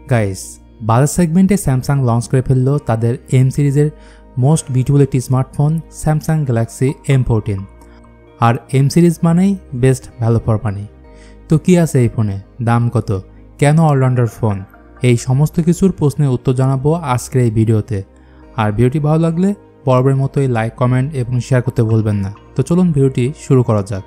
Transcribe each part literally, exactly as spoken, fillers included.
Guys, বাজার সেগমেন্টে Samsung launch করে ফেলল তাদের এম সিরিজের মোস্ট বিউটিফুল একটি smartphone Samsung Galaxy M fourteen. আর এম সিরিজ মানেই বেস্ট ভ্যালু ফর মানি। তো কী আছে এই ফোনে, দাম কত, কেন অলরাউন্ডার ফোন, এই সমস্ত কিছুর প্রশ্নের উত্তর জানাবো আজকের এই ভিডিওতে। আর ভিডিওটি ভালো লাগলে বরাবরের মতোই লাইক, কমেন্ট এবং শেয়ার করতে ভুলবেন না। তো চলুন ভিডিওটি শুরু করা যাক।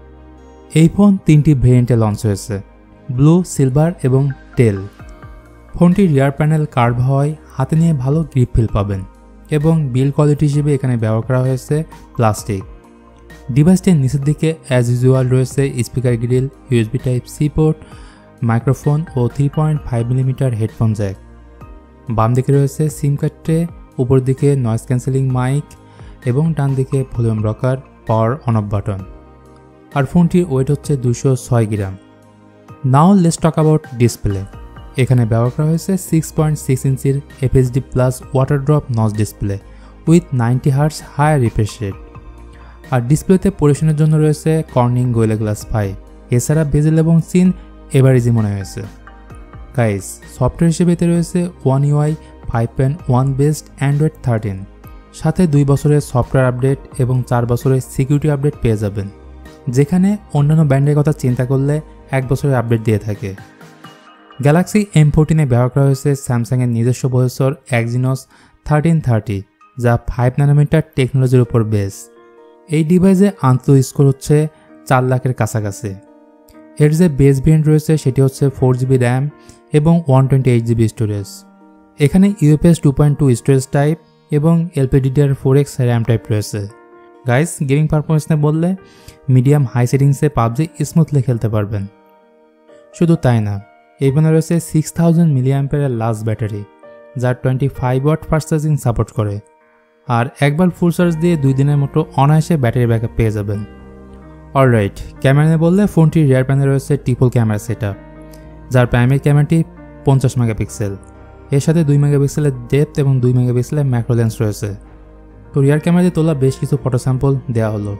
এই ফোন তিনটি ভেরিয়েন্টে লঞ্চ হয়েছে, ব্লু, সিলভার এবং টেল। ফোনটির রিয়ার প্যানেল কার্ভ হওয়ায় হাতে নিয়ে ভালো গ্রিপ ফিল পাবেন এবং বিল্ড কোয়ালিটি হিসেবে এখানে ব্যবহার করা হয়েছে প্লাস্টিক। ডিভাইসটির নিচের দিকে অ্যাজ ইউজুয়াল রয়েছে speaker grille, USB type C port, microphone ও three point five millimetre headphone jack. বাম দিকে রয়েছে সিম কার্ড ট্রে, উপর দিকে নয়েজ ক্যান্সেলিং মাইক এবং ডান দিকে volume rocker, power on off button. আর ফোনটির ওয়েট হচ্ছে দুশো ছয় gram. Now let's talk about display. এখানে ব্যবহার করা হয়েছে সিক্স পয়েন্ট সিক্স ইঞ্চির FHD plus water drop notch display with ninety hertz higher refresh rate. আর ডিসপ্লেতে পরিবেশনের জন্য রয়েছে কর্নিং গোয়েলা গ্লাস ফাইভ। এছাড়া বেজেল এবং সিন এভারেজই মনে হয়েছে। গাইস, সফটওয়্যার হিসেবে এতে রয়েছে One UI five point one based Android thirteen, সাথে দুই বছরের সফটওয়্যার আপডেট এবং চার বছরের সিকিউরিটি আপডেট পেয়ে যাবেন, যেখানে অন্যান্য ব্র্যান্ডের কথা চিন্তা করলে এক বছরের আপডেট দিয়ে থাকে। গ্যালাক্সি এম ফোরটিনে ব্যবহার করা হয়েছে স্যামসাংয়ের নিজস্ব প্রসেসর এক্সিনোস থার্টিন থার্টি, যা ফাইভ ন্যানোমিটার টেকনোলজির উপর বেস। এই ডিভাইসে আন্তঃ স্কোর হচ্ছে চার লাখের কাছাকাছি। এর যে বেস ভেরিয়েন্ট রয়েছে সেটি হচ্ছে ফোর জিবি র্যাম এবং one twenty eight GB storage. এখানে UFS two point two storage type এবং LPDDR four X RAM type রয়েছে। গাইস, গেমিং পারফরমেন্স নিয়ে বললে মিডিয়াম হাই সেটিংসে পাবজি স্মুথলি খেলতে পারবেন। শুধু তাই না, এই ফোনে রয়েছে সিক্স থাউজেন্ড মিলিঅ্যাম্পিয়ারের লার্জ ব্যাটারি, যা twenty five watt fast charging support করে। আর একবার ফুল চার্জ দিয়ে দুই দিনের মতো অনায়াসে ব্যাটারি ব্যাকআপ পেয়ে যাবেন। অলরাইট, ক্যামেরা নিয়ে বললে ফোনটির রিয়ার প্যানেলে রয়েছে ট্রিপল ক্যামেরা সেটআপ, যার প্রাইমারি ক্যামেরাটি পঞ্চাশ মেগাপিক্সেল। এর সাথে দুই মেগাপিক্সেলের ডেপথ এবং দুই মেগাপিক্সেলের ম্যাক্রো লেন্স রয়েছে। তো রিয়ার ক্যামেরা দিয়ে তোলা বেশ কিছু ফটো স্যাম্পল দেওয়া হলো।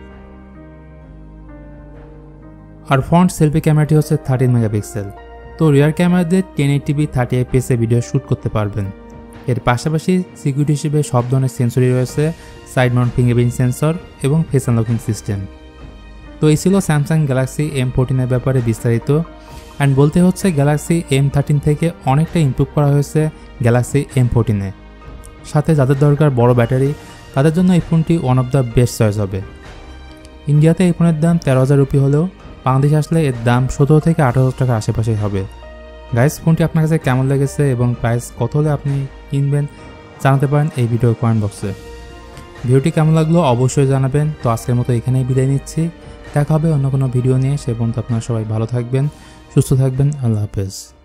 আর ফ্রন্ট সেলফি ক্যামেরাটি হচ্ছে থার্টিন মেগাপিক্সেল। তো রিয়ার ক্যামেরা দিয়ে টেন এইটি পি থার্টি এফপিএসে ভিডিও শ্যুট করতে পারবেন। এর পাশাপাশি সিকিউরিটি হিসেবে সব ধরনের সেন্সরই রয়েছে, সাইড মাউন্ট ফিঙ্গারপ্রিন্ট সেন্সর এবং ফেস আনলকিং সিস্টেম। তো এই ছিল স্যামসাং গ্যালাক্সি এম ফোরটিনের ব্যাপারে বিস্তারিত। অ্যান্ড বলতে হচ্ছে গ্যালাক্সি এম থার্টিন থেকে অনেকটা ইমপ্রুভ করা হয়েছে গ্যালাক্সি এম ফোরটিনে। সাথে যাদের দরকার বড় ব্যাটারি, তাদের জন্য এই ফোনটি one of the best choice হবে। ইন্ডিয়াতে এই ফোনের দাম তেরো হাজার রুপি হলেও বাংলাদেশে আসলে এর দাম সতেরো থেকে আঠারো হাজার টাকার আশেপাশেই হবে। গাইস, ফোনটি আপনার কাছে কেমন লেগেছে এবং প্রাইস কত হলে আপনি কিনবেন জানাতে পারেন এই ভিডিও কমেন্ট বক্সে। ভিডিওটি কেমন লাগলো অবশ্যই জানাবেন। তো আজকের মতো এখানেই বিদায় নিচ্ছি। দেখা হবে অন্য কোনো ভিডিও নিয়ে। সে পর্যন্ত আপনারা সবাই ভালো থাকবেন, সুস্থ থাকবেন। আল্লাহ হাফেজ।